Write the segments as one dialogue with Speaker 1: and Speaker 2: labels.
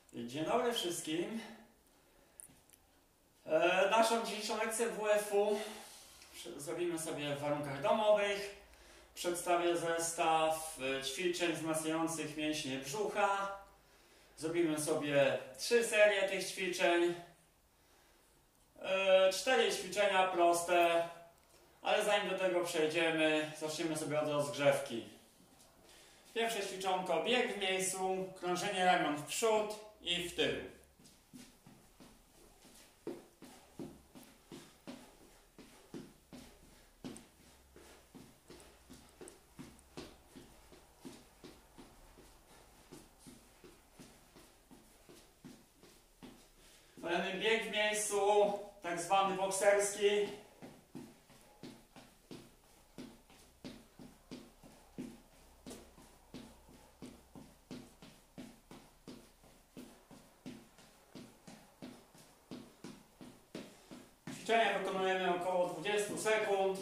Speaker 1: Dzień dobry wszystkim. Naszą dzisiejszą lekcję WF-u zrobimy sobie w warunkach domowych. Przedstawię zestaw ćwiczeń wzmacniających mięśnie brzucha. Zrobimy sobie 3 serie tych ćwiczeń. 4 ćwiczenia proste, ale zanim do tego przejdziemy, zaczniemy sobie od rozgrzewki. Pierwsze ćwiczonko, bieg w miejscu, krążenie ramion w przód i w tył. Kolejny bieg w miejscu, tak zwany bokserski. Ćwiczenia wykonujemy około 20 sekund.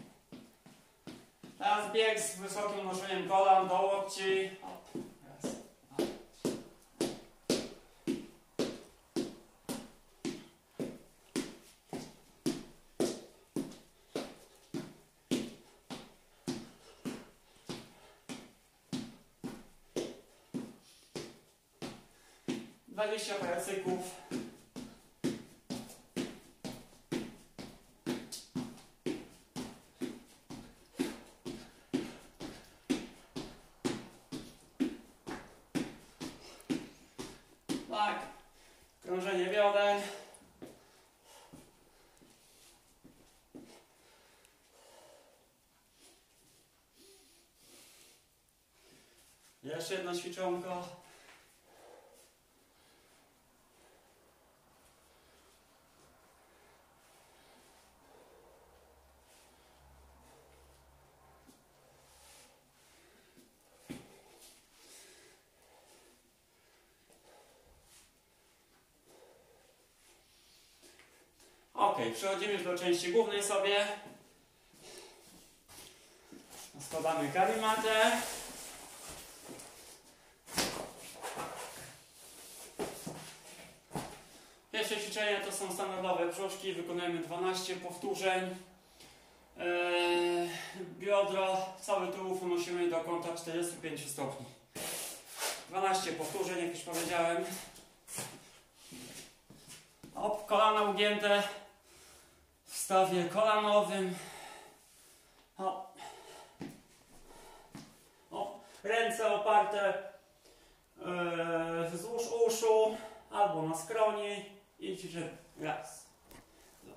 Speaker 1: Teraz bieg z wysokim unoszeniem kolan do łokci. Raz, dwa, 20 parę cykłów. Tak, krążenie bioder. Jeszcze jedno ćwiczonko. Ok, przechodzimy już do części głównej sobie. Składamy karimatę. Pierwsze ćwiczenie to są standardowe brzuszki. Wykonujemy 12 powtórzeń. Biodro, cały tułów unosimy do kąta 45 stopni. 12 powtórzeń, jak już powiedziałem. Hop, kolana ugięte w stawie kolanowym. Hop. Hop. Ręce oparte wzdłuż uszu albo na skroni i ćwiczymy. Raz, dwa.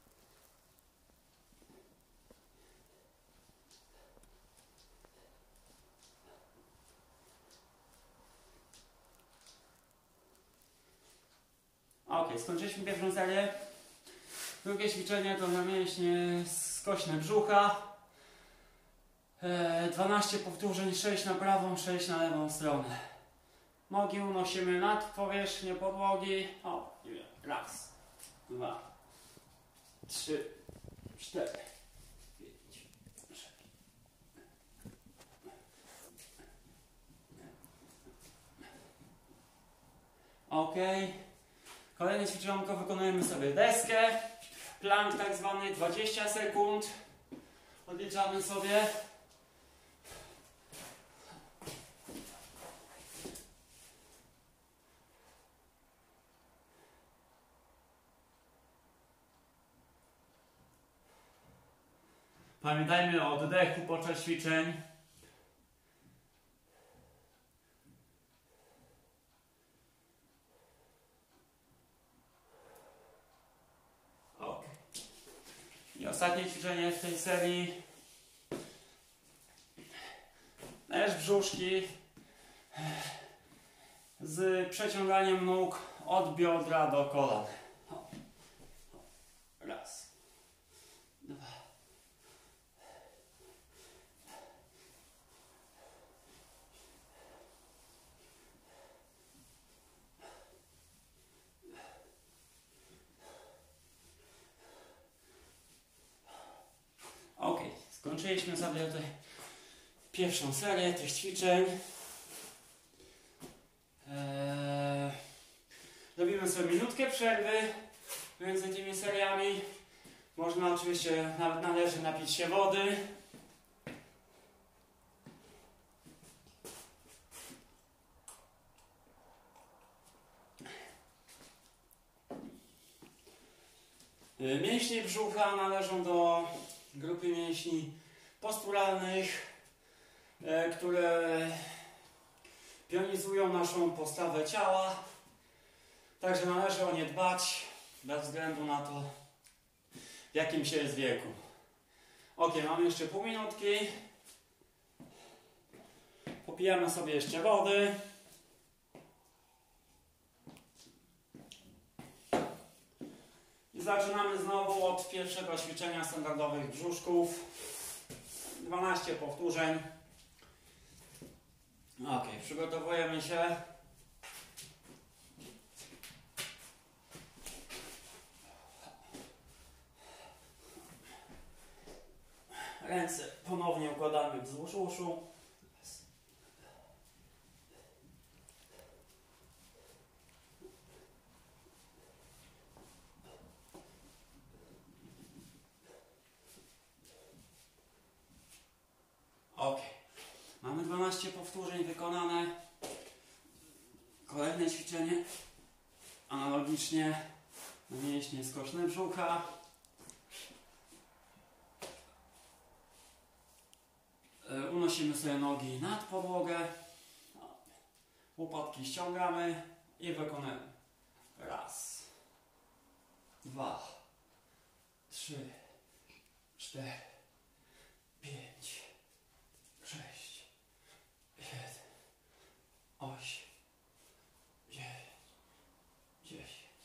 Speaker 1: Ok, skończyliśmy pierwszą serię. Drugie ćwiczenie to na mięśnie skośne brzucha. 12 powtórzeń, 6 na prawą, 6 na lewą stronę. Nogi unosimy nad powierzchnię podłogi. O, raz, dwa, 3, 4, 5, 6. Ok. Kolejne ćwiczonko wykonujemy sobie deskę. Plank tak zwany, 20 sekund. Odliczamy sobie. Pamiętajmy o oddechu podczas ćwiczeń. Ok. I ostatnie ćwiczenie w tej serii. Też brzuszki z przeciąganiem nóg od biodra do kolan. Raz, dwa. Ok, skończyliśmy sobie tutaj pierwszą serię tych ćwiczeń. Zrobimy sobie minutkę przerwy między tymi seriami. Można oczywiście, nawet należy napić się wody. Mięśnie brzucha należą do grupy mięśni posturalnych, które pionizują naszą postawę ciała. Także należy o nie dbać bez względu na to, w jakim się jest wieku. Ok, mamy jeszcze pół minutki. Popijamy sobie jeszcze wody. I zaczynamy znowu od pierwszego ćwiczenia standardowych brzuszków. 12 powtórzeń. Ok, przygotowujemy się. Ręce ponownie układamy wzdłuż uszu. Ok. Mamy 12 powtórzeń wykonane. Kolejne ćwiczenie. Analogicznie na mięśnie skoczne brzucha. Unosimy sobie nogi nad podłogę. Łopatki ściągamy i wykonujemy. Raz, 2, 3, 4, 5, 6, 7, 8, 9, 10,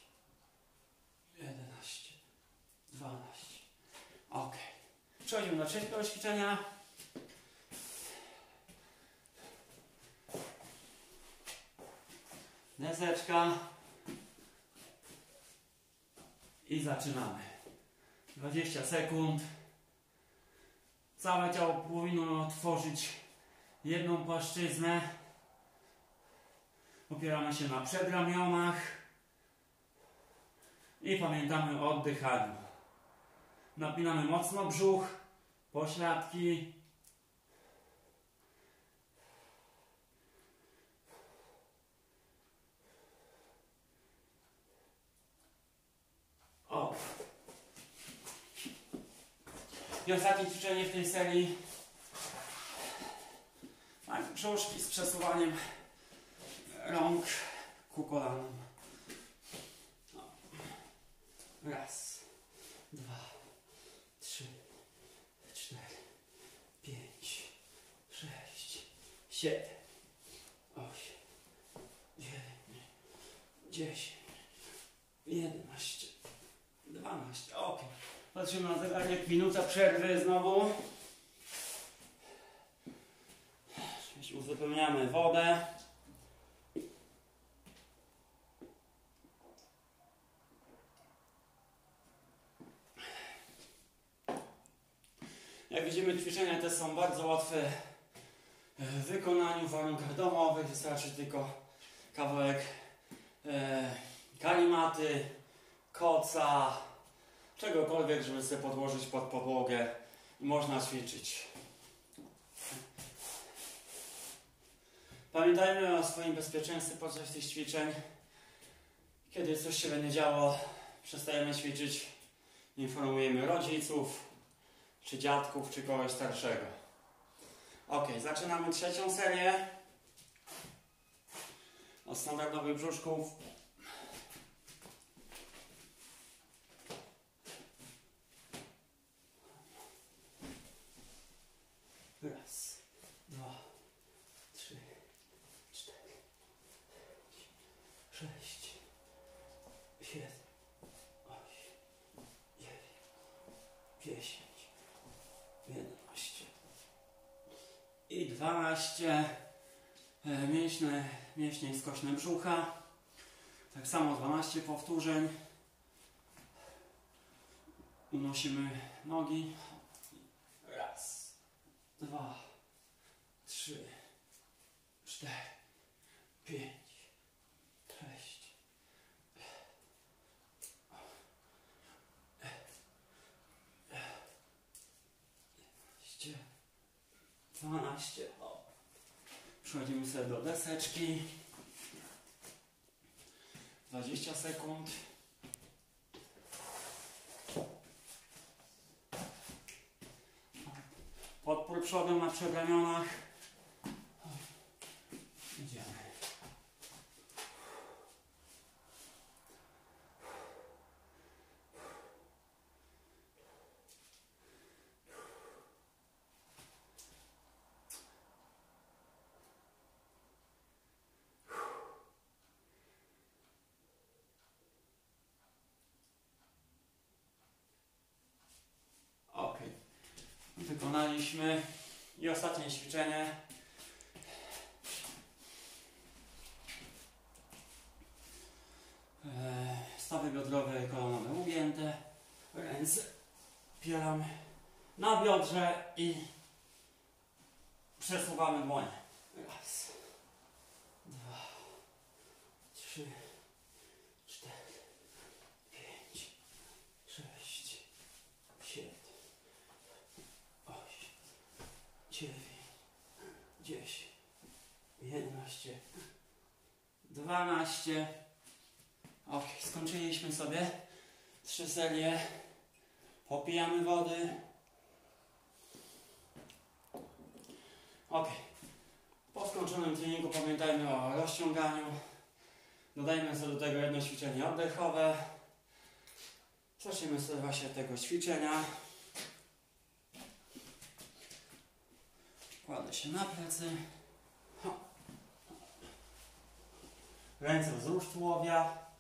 Speaker 1: 11, 12. Ok. Przechodzimy do trzeciego ćwiczenia. Deseczka. I zaczynamy. 20 sekund. Całe ciało powinno tworzyć jedną płaszczyznę. Opieramy się na przedramionach. I pamiętamy o oddychaniu. Napinamy mocno brzuch, pośladki. O. I ostatnie ćwiczenie w tej serii. Mamy brzuszki z przesuwaniem rąk ku kolanom. Raz, 2, 3, 4, 5, 6, 7, 8, 9, 10, 11, 12. Ok. Patrzymy na zegarek. Minuta przerwy znowu. Uzupełniamy wodę. Jak widzimy, ćwiczenia te są bardzo łatwe w wykonaniu w warunkach domowych. Wystarczy tylko kawałek kalimaty, koca, czegokolwiek, żeby sobie podłożyć pod podłogę i można ćwiczyć. Pamiętajmy o swoim bezpieczeństwie podczas tych ćwiczeń. Kiedy coś się będzie działo, przestajemy ćwiczyć, informujemy rodziców, czy dziadków, czy kogoś starszego. Ok, zaczynamy trzecią serię od standardowych brzuszków. Raz, 2, 3, 4, 5, 6, 7, 8, 9, 10, 11 i 12. Mięśnie skoczne brzucha. Tak samo 12 powtórzeń. Unosimy nogi. Raz, 2, 3, 4, 5, 6, 15. O. Przechodzimy sobie do deseczki. 20 sekund. Podpór przodem na przedramionach. Idziemy. Wykonaliśmy i ostatnie ćwiczenie. Stawy biodrowe, kolonowe ugięte, ręce opieramy na biodrze i przesuwamy dłonie. Raz, 2, 3, 4, 5, 6, 7, 8, 9, 10, 11, 12. Ok, skończyliśmy sobie 3 serie. Popijamy wody. Ok. Po skończonym treningu pamiętajmy o rozciąganiu. Dodajmy sobie do tego jedno ćwiczenie oddechowe. Zaczniemy sobie właśnie od tego ćwiczenia. Kładę się na plecy. Ręce wzdłuż tułowia.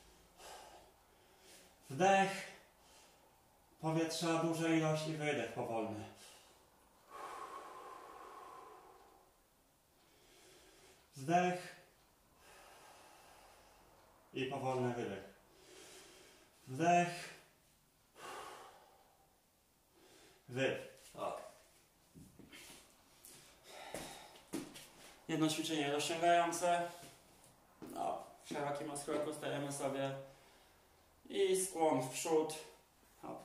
Speaker 1: Wdech. Powietrza duża ilość i wydech powolny. Wdech. I powolny wydech. Wdech. Wydech. Ok. Jedno ćwiczenie rozciągające. No, w szerokim odskroku stajemy sobie i skłon w przód. Hop.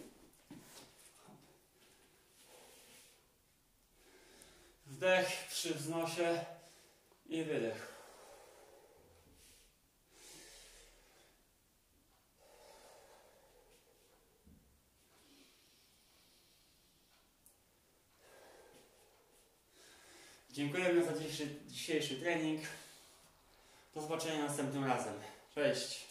Speaker 1: Wdech przy wznosie i wydech. Dziękujemy za dzisiejszy trening. Do zobaczenia następnym razem. Cześć!